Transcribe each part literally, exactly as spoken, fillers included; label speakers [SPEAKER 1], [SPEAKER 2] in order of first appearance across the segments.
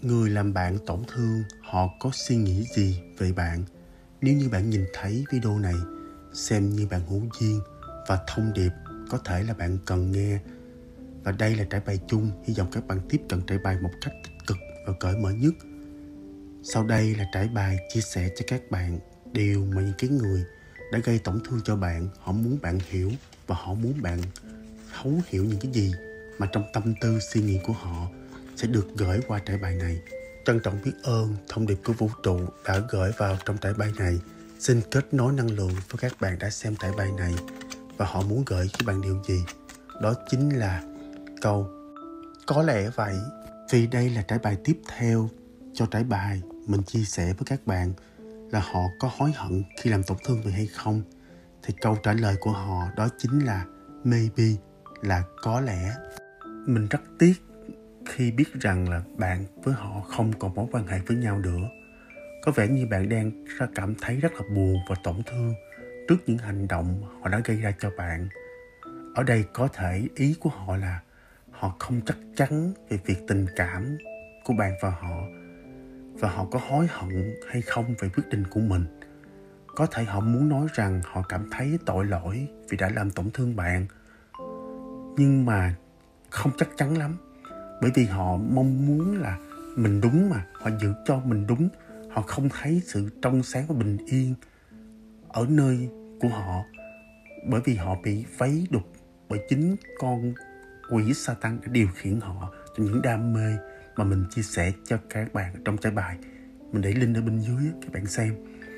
[SPEAKER 1] Người làm bạn tổn thương họ có suy nghĩ gì về bạn? Nếu như bạn nhìn thấy video này, xem như bạn hữu duyên và thông điệp có thể là bạn cần nghe. Và đây là trải bài chung, hy vọng các bạn tiếp cận trải bài một cách tích cực và cởi mở nhất. Sau đây là trải bài chia sẻ cho các bạn điều mà những cái người đã gây tổn thương cho bạn, họ muốn bạn hiểu và họ muốn bạn thấu hiểu những cái gì mà trong tâm tư suy nghĩ của họ sẽ được gửi qua trải bài này. Trân trọng biết ơn thông điệp của vũ trụ đã gửi vào trong trải bài này. Xin kết nối năng lượng với các bạn đã xem trải bài này và họ muốn gửi cho bạn điều gì? Đó chính là câu có lẽ vậy. Vì đây là trải bài tiếp theo cho trải bài mình chia sẻ với các bạn là họ có hối hận khi làm tổn thương mình hay không, thì câu trả lời của họ đó chính là maybe, là có lẽ. Mình rất tiếc khi biết rằng là bạn với họ không còn mối quan hệ với nhau nữa. Có vẻ như bạn đang cảm thấy rất là buồn và tổn thương trước những hành động họ đã gây ra cho bạn. Ở đây có thể ý của họ là họ không chắc chắn về việc tình cảm của bạn và họ, và họ có hối hận hay không về quyết định của mình. Có thể họ muốn nói rằng họ cảm thấy tội lỗi vì đã làm tổn thương bạn, nhưng mà không chắc chắn lắm, bởi vì họ mong muốn là mình đúng mà, họ giữ cho mình đúng. Họ không thấy sự trong sáng và bình yên ở nơi của họ, bởi vì họ bị vấy đục bởi chính con quỷ Satan đã điều khiển họ cho những đam mê mà mình chia sẻ cho các bạn trong trải bài. Mình để link ở bên dưới các bạn xem.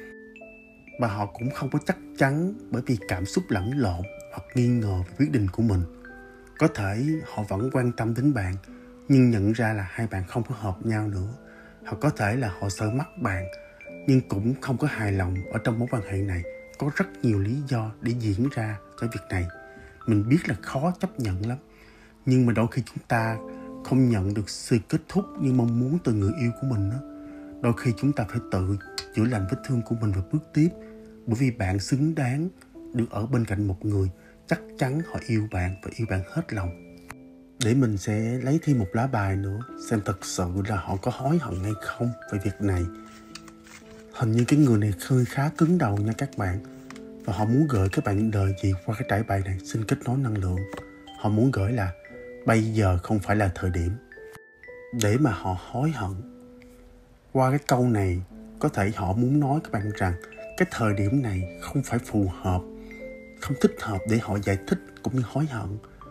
[SPEAKER 1] Và họ cũng không có chắc chắn bởi vì cảm xúc lẫn lộn hoặc nghi ngờ về quyết định của mình. Có thể họ vẫn quan tâm đến bạn, nhưng nhận ra là hai bạn không có hợp nhau nữa. Hoặc có thể là họ sợ mất bạn, nhưng cũng không có hài lòng ở trong mối quan hệ này. Có rất nhiều lý do để diễn ra cho việc này. Mình biết là khó chấp nhận lắm, nhưng mà đôi khi chúng ta không nhận được sự kết thúc như mong muốn từ người yêu của mình đó. Đôi khi chúng ta phải tự chữa lành vết thương của mình và bước tiếp, bởi vì bạn xứng đáng được ở bên cạnh một người chắc chắn họ yêu bạn và yêu bạn hết lòng. Để mình sẽ lấy thêm một lá bài nữa, xem thật sự là họ có hối hận hay không về việc này. Hình như cái người này hơi khá cứng đầu nha các bạn. Và họ muốn gửi các bạn lời gì qua cái trải bài này? Xin kết nối năng lượng. Họ muốn gửi là bây giờ không phải là thời điểm để mà họ hối hận. Qua cái câu này, có thể họ muốn nói các bạn rằng cái thời điểm này không phải phù hợp, không thích hợp để họ giải thích cũng như hối hận.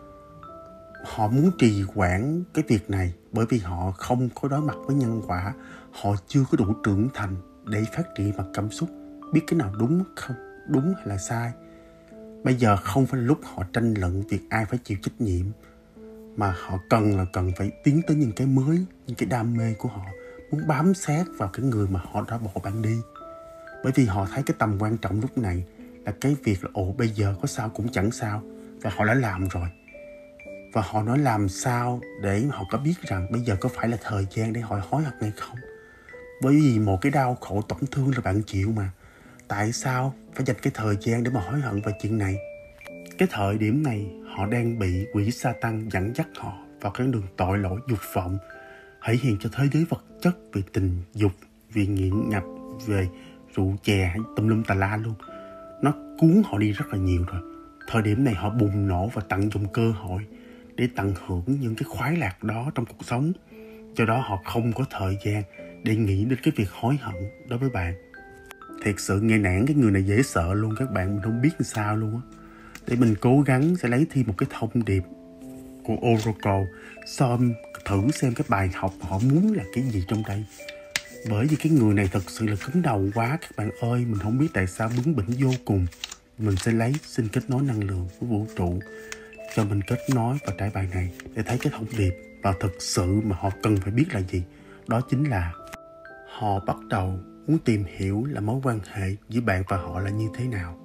[SPEAKER 1] Họ muốn trì hoãn cái việc này bởi vì họ không có đối mặt với nhân quả. Họ chưa có đủ trưởng thành để phát triển mặt cảm xúc, biết cái nào đúng không, đúng hay là sai. Bây giờ không phải là lúc họ tranh luận việc ai phải chịu trách nhiệm, mà họ cần là cần phải tiến tới những cái mới, những cái đam mê của họ, muốn bám sát vào cái người mà họ đã bỏ bạn đi. Bởi vì họ thấy cái tầm quan trọng lúc này là cái việc là ồ bây giờ có sao cũng chẳng sao, và họ đã làm rồi. Và họ nói làm sao để họ có biết rằng bây giờ có phải là thời gian để họ hối hận hay không. Bởi vì một cái đau khổ tổn thương là bạn chịu mà. Tại sao phải dành cái thời gian để mà hối hận về chuyện này? Cái thời điểm này họ đang bị quỷ Satan dẫn dắt họ vào cái đường tội lỗi dục vọng, thể hiện cho thế giới vật chất về tình dục, về nghiện ngập, về rượu chè hay tùm lum tà la luôn. Nó cuốn họ đi rất là nhiều rồi. Thời điểm này họ bùng nổ và tận dụng cơ hội để tận hưởng những cái khoái lạc đó trong cuộc sống. Do đó họ không có thời gian để nghĩ đến cái việc hối hận đối với bạn. Thiệt sự nghe nản cái người này dễ sợ luôn các bạn, mình không biết làm sao luôn á. Để mình cố gắng sẽ lấy thêm một cái thông điệp của Oracle, xong thử xem cái bài học họ muốn là cái gì trong đây. Bởi vì cái người này thật sự là cứng đầu quá các bạn ơi, mình không biết tại sao bướng bỉnh vô cùng. Mình sẽ lấy xin kết nối năng lượng của vũ trụ cho mình kết nối vào trải bài này để thấy cái thông điệp và thực sự mà họ cần phải biết là gì. Đó chính là họ bắt đầu muốn tìm hiểu là mối quan hệ giữa bạn và họ là như thế nào.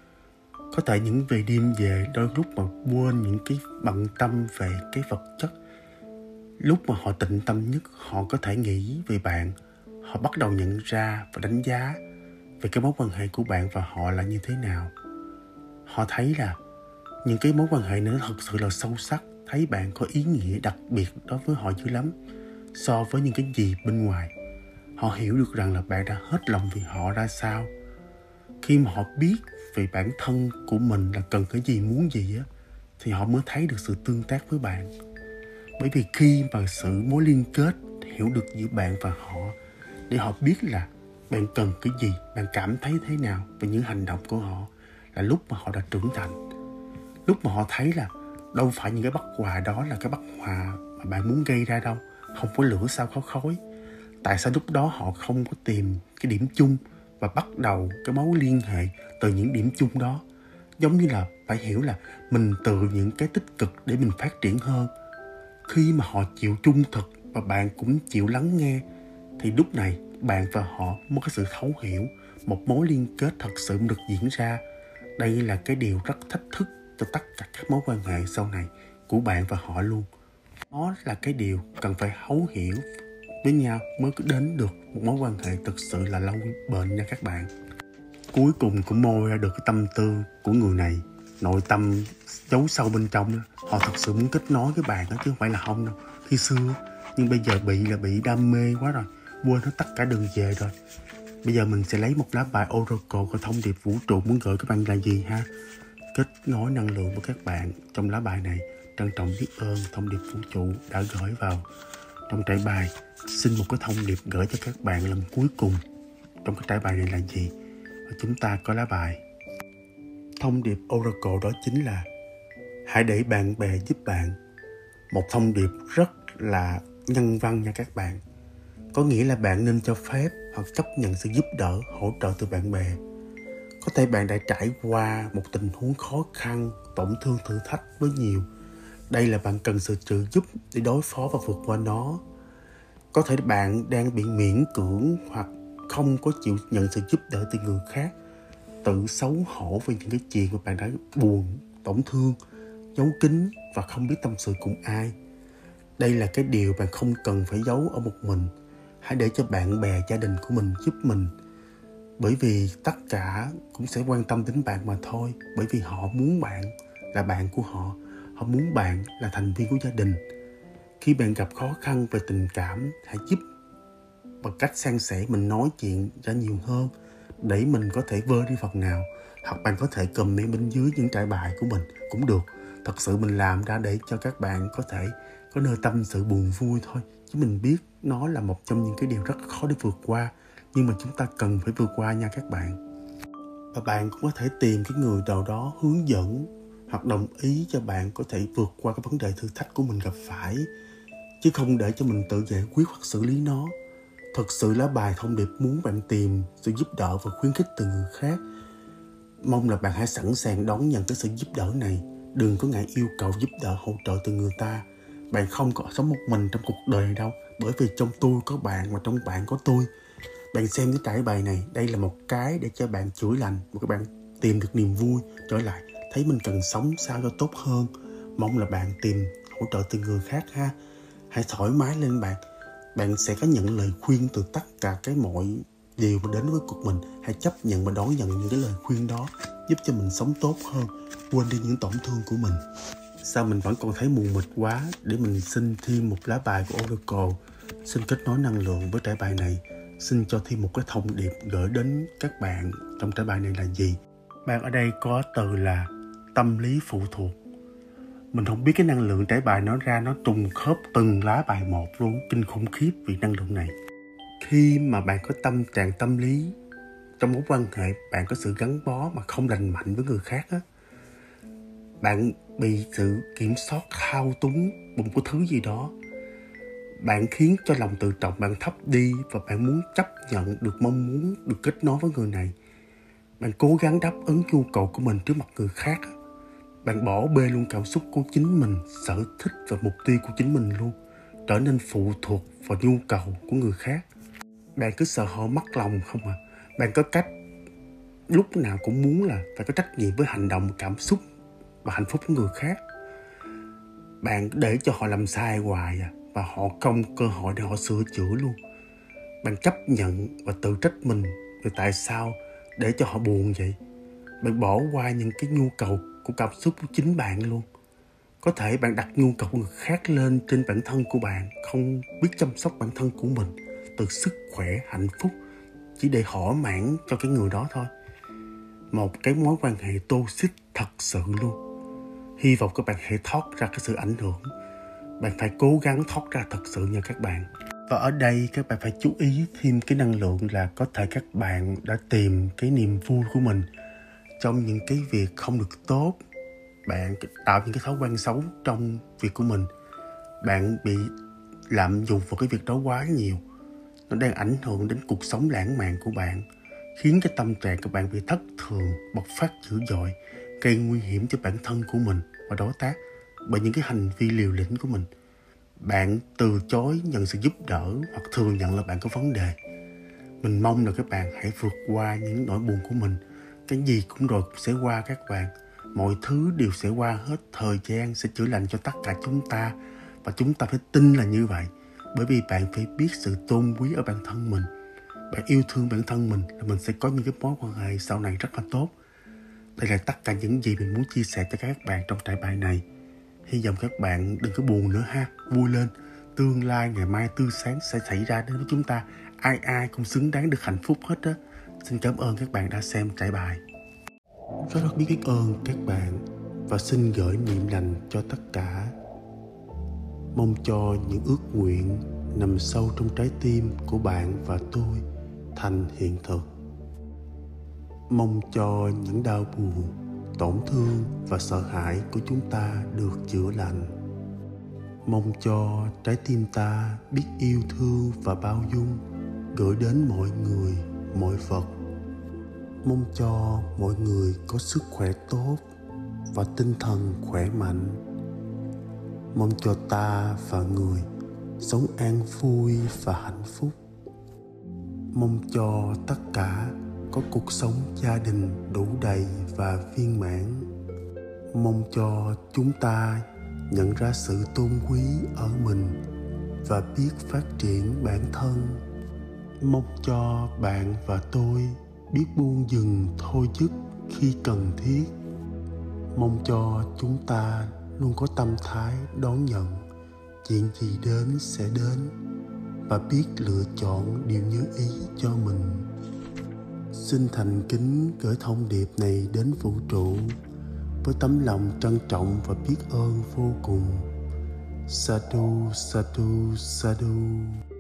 [SPEAKER 1] Có thể những về đêm về đôi lúc mà quên những cái bận tâm về cái vật chất. Lúc mà họ tĩnh tâm nhất, họ có thể nghĩ về bạn. Họ bắt đầu nhận ra và đánh giá về cái mối quan hệ của bạn và họ là như thế nào. Họ thấy là những cái mối quan hệ này thật sự là sâu sắc, thấy bạn có ý nghĩa đặc biệt đối với họ dữ lắm. so với những cái gì bên ngoài. Họ hiểu được rằng là bạn đã hết lòng vì họ ra sao. Khi mà họ biết về bản thân của mình là cần cái gì, muốn gì á, thì họ mới thấy được sự tương tác với bạn. Bởi vì khi mà sự mối liên kết hiểu được giữa bạn và họ, để họ biết là bạn cần cái gì, bạn cảm thấy thế nào về những hành động của họ, là lúc mà họ đã trưởng thành. Lúc mà họ thấy là đâu phải những cái bất hòa đó là cái bất hòa mà bạn muốn gây ra đâu. Không có lửa sao có khói. Tại sao lúc đó họ không có tìm cái điểm chung và bắt đầu cái mối liên hệ từ những điểm chung đó? Giống như là phải hiểu là mình từ những cái tích cực để mình phát triển hơn. Khi mà họ chịu trung thực và bạn cũng chịu lắng nghe, thì lúc này bạn và họ mới có sự thấu hiểu, một mối liên kết thật sự được diễn ra. Đây là cái điều rất thách thức cho tất cả các mối quan hệ sau này của bạn và họ luôn. Đó là cái điều cần phải thấu hiểu với nhau mới đến được một mối quan hệ thực sự là lâu bền nha các bạn. Cuối cùng cũng môi ra được cái tâm tư của người này, nội tâm giấu sâu bên trong đó. Họ thật sự muốn kết nối với bạn đó, chứ không phải là không đâu. Khi xưa, nhưng bây giờ bị là bị đam mê quá rồi, quên hết tất cả đường về rồi. Bây giờ mình sẽ lấy một lá bài Oracle của thông điệp vũ trụ muốn gửi các bạn là gì ha? Kết nối năng lượng với các bạn trong lá bài này. Trân trọng biết ơn thông điệp vũ trụ đã gửi vào trong trải bài. Xin một cái thông điệp gửi cho các bạn lần cuối cùng trong cái trải bài này là gì? Và chúng ta có lá bài. Thông điệp Oracle đó chính là hãy để bạn bè giúp bạn. Một thông điệp rất là nhân văn nha các bạn. Có nghĩa là bạn nên cho phép hoặc chấp nhận sự giúp đỡ, hỗ trợ từ bạn bè. Có thể bạn đã trải qua một tình huống khó khăn, tổn thương, thử thách với nhiều. Đây là bạn cần sự trợ giúp để đối phó và vượt qua nó. Có thể bạn đang bị miễn cưỡng hoặc không có chịu nhận sự giúp đỡ từ người khác, tự xấu hổ về những cái chuyện mà bạn đã buồn, tổn thương, giấu kín và không biết tâm sự cùng ai. Đây là cái điều bạn không cần phải giấu ở một mình. Hãy để cho bạn bè, gia đình của mình giúp mình. Bởi vì tất cả cũng sẽ quan tâm đến bạn mà thôi. Bởi vì họ muốn bạn là bạn của họ. Họ muốn bạn là thành viên của gia đình. Khi bạn gặp khó khăn về tình cảm, hãy giúp bằng cách san sẻ, mình nói chuyện ra nhiều hơn để mình có thể vơi đi phần nào. Hoặc bạn có thể comment bên dưới những trải bài của mình cũng được. Thật sự mình làm ra để cho các bạn có thể có nơi tâm sự buồn vui thôi. Chứ mình biết nó là một trong những cái điều rất khó để vượt qua. Nhưng mà chúng ta cần phải vượt qua nha các bạn. Và bạn cũng có thể tìm cái người nào đó hướng dẫn hoặc đồng ý cho bạn có thể vượt qua cái vấn đề thử thách của mình gặp phải. Chứ không để cho mình tự giải quyết hoặc xử lý nó. Thật sự lá bài thông điệp muốn bạn tìm sự giúp đỡ và khuyến khích từ người khác. Mong là bạn hãy sẵn sàng đón nhận cái sự giúp đỡ này. Đừng có ngại yêu cầu giúp đỡ, hỗ trợ từ người ta. Bạn không có sống một mình trong cuộc đời đâu. Bởi vì trong tôi có bạn và trong bạn có tôi. Bạn xem cái trải bài này, đây là một cái để cho bạn chữa lành, một các bạn tìm được niềm vui trở lại, thấy mình cần sống sao cho tốt hơn. Mong là bạn tìm hỗ trợ từ người khác ha. Hãy thoải mái lên bạn. Bạn sẽ có nhận lời khuyên từ tất cả cái mọi điều mà đến với cuộc mình. Hãy chấp nhận và đón nhận những cái lời khuyên đó, giúp cho mình sống tốt hơn, quên đi những tổn thương của mình. Sao mình vẫn còn thấy mù mịt quá, để mình xin thêm một lá bài của Oracle. Xin kết nối năng lượng với trải bài này. Xin cho thêm một cái thông điệp gửi đến các bạn trong trải bài này là gì? Bạn ở đây có từ là tâm lý phụ thuộc. Mình không biết cái năng lượng trải bài nó ra nó trùng khớp từng lá bài một luôn, kinh khủng khiếp vì năng lượng này. Khi mà bạn có tâm trạng tâm lý trong mối quan hệ, bạn có sự gắn bó mà không lành mạnh với người khác á, bạn bị sự kiểm soát thao túng một cái thứ gì đó, bạn khiến cho lòng tự trọng bạn thấp đi và bạn muốn chấp nhận được mong muốn được kết nối với người này. Bạn cố gắng đáp ứng nhu cầu của mình trước mặt người khác. Bạn bỏ bê luôn cảm xúc của chính mình, sở thích và mục tiêu của chính mình luôn, trở nên phụ thuộc vào nhu cầu của người khác. Bạn cứ sợ họ mất lòng không à. Bạn có cách lúc nào cũng muốn là phải có trách nhiệm với hành động, cảm xúc và hạnh phúc của người khác. Bạn để cho họ làm sai hoài à, và họ không cơ hội để họ sửa chữa luôn. Bạn chấp nhận và tự trách mình về tại sao để cho họ buồn vậy. Bạn bỏ qua những cái nhu cầu của cảm xúc của chính bạn luôn. Có thể bạn đặt nhu cầu của người khác lên trên bản thân của bạn, không biết chăm sóc bản thân của mình, từ sức khỏe, hạnh phúc, chỉ để thỏa mãn cho cái người đó thôi. Một cái mối quan hệ toxic thật sự luôn. Hy vọng các bạn hãy thoát ra cái sự ảnh hưởng. Bạn phải cố gắng thoát ra thật sự nha các bạn. Và ở đây các bạn phải chú ý thêm cái năng lượng là có thể các bạn đã tìm cái niềm vui của mình trong những cái việc không được tốt. Bạn tạo những cái thói quen xấu trong việc của mình. Bạn bị lạm dụng vào cái việc đó quá nhiều. Nó đang ảnh hưởng đến cuộc sống lãng mạn của bạn, khiến cho tâm trạng của bạn bị thất thường, bộc phát dữ dội, gây nguy hiểm cho bản thân của mình và đối tác bởi những cái hành vi liều lĩnh của mình. Bạn từ chối nhận sự giúp đỡ hoặc thừa nhận là bạn có vấn đề. Mình mong là các bạn hãy vượt qua những nỗi buồn của mình. Cái gì cũng rồi cũng sẽ qua các bạn. Mọi thứ đều sẽ qua hết. Thời gian sẽ chữa lành cho tất cả chúng ta. Và chúng ta phải tin là như vậy. Bởi vì bạn phải biết sự tôn quý ở bản thân mình. Bạn yêu thương bản thân mình là mình sẽ có những cái mối quan hệ sau này rất là tốt. Đây là tất cả những gì mình muốn chia sẻ cho các bạn trong trải bài này. Hy vọng các bạn đừng có buồn nữa ha, vui lên. Tương lai ngày mai tươi sáng sẽ xảy ra đến với chúng ta. Ai ai cũng xứng đáng được hạnh phúc hết á. Xin cảm ơn các bạn đã xem trải bài. Rất rất biết biết ơn các bạn và xin gửi niềm lành cho tất cả. Mong cho những ước nguyện nằm sâu trong trái tim của bạn và tôi thành hiện thực. Mong cho những đau buồn, tổn thương và sợ hãi của chúng ta được chữa lành. Mong cho trái tim ta biết yêu thương và bao dung, gửi đến mọi người, mọi vật. Mong cho mọi người có sức khỏe tốt và tinh thần khỏe mạnh. Mong cho ta và người sống an vui và hạnh phúc. Mong cho tất cả có cuộc sống gia đình đủ đầy và viên mãn. Mong cho chúng ta nhận ra sự tôn quý ở mình và biết phát triển bản thân. Mong cho bạn và tôi biết buông dừng thôi dứt khi cần thiết. Mong cho chúng ta luôn có tâm thái đón nhận chuyện gì đến sẽ đến và biết lựa chọn điều như ý cho mình. Xin thành kính gửi thông điệp này đến vũ trụ với tấm lòng trân trọng và biết ơn vô cùng. Sadhu, sadhu, sadhu.